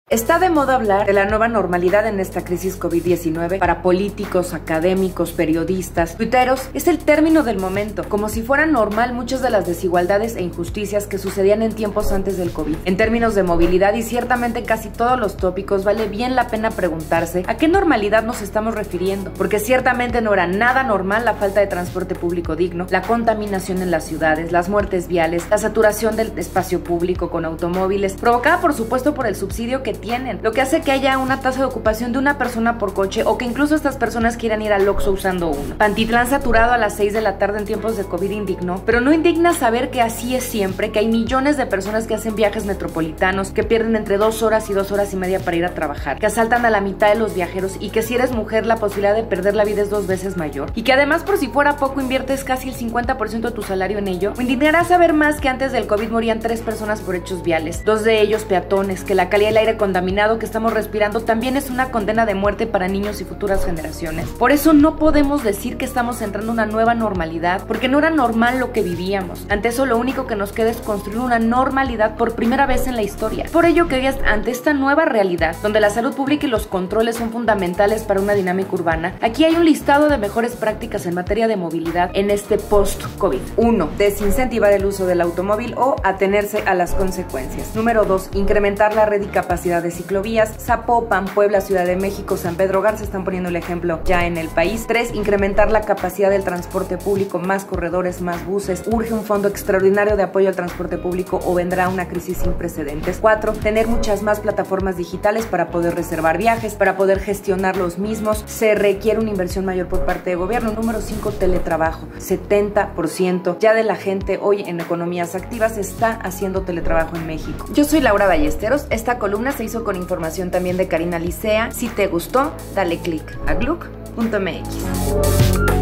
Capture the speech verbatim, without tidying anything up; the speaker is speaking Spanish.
Está de moda hablar de la nueva normalidad en esta crisis COVID diecinueve. Para políticos, académicos, periodistas, tuiteros, es el término del momento, como si fuera normal muchas de las desigualdades e injusticias que sucedían en tiempos antes del COVID. En términos de movilidad y ciertamente en casi todos los tópicos, vale bien la pena preguntarse a qué normalidad nos estamos refiriendo, porque ciertamente no era nada normal la falta de transporte público digno, la contaminación en las ciudades, las muertes viales, la saturación del espacio público con automóviles, provocada por supuesto por el subsidio que tienen, lo que hace que haya una tasa de ocupación de una persona por coche o que incluso estas personas quieran ir al Oxxo usando uno. Pantitlán saturado a las seis de la tarde en tiempos de COVID indignó, pero no indigna saber que así es siempre, que hay millones de personas que hacen viajes metropolitanos, que pierden entre dos horas y dos horas y media para ir a trabajar, que asaltan a la mitad de los viajeros y que si eres mujer la posibilidad de perder la vida es dos veces mayor y que además por si fuera poco inviertes casi el cincuenta por ciento de tu salario en ello. Me indignará saber más que antes del COVID morían tres personas por hechos viales, dos de ellos peatones, que la calidad del aire contaminado que estamos respirando también es una condena de muerte para niños y futuras generaciones. Por eso no podemos decir que estamos entrando en una nueva normalidad, porque no era normal lo que vivíamos. Ante eso lo único que nos queda es construir una normalidad por primera vez en la historia. Por ello que hoy, ante esta nueva realidad, donde la salud pública y los controles son fundamentales para una dinámica urbana, aquí hay un listado de mejores prácticas en materia de movilidad en este post-COVID. uno. Desincentivar el uso del automóvil o atenerse a las consecuencias. Número dos. Incrementar la red y capacidad de ciclovías. Zapopan, Puebla, Ciudad de México, San Pedro Garza están poniendo el ejemplo ya en el país. tres. Incrementar la capacidad del transporte público, más corredores, más buses. Urge un fondo extraordinario de apoyo al transporte público o vendrá una crisis sin precedentes. cuatro. Tener muchas más plataformas digitales para poder reservar viajes, para poder gestionar los mismos. Se requiere una inversión mayor por parte del gobierno. Número cinco. Teletrabajo. setenta por ciento ya de la gente hoy en economías activas está haciendo teletrabajo en México. Yo soy Laura Ballesteros. Esta columna se hizo con información también de Karina Licea. Si te gustó, dale click a gluk punto m x.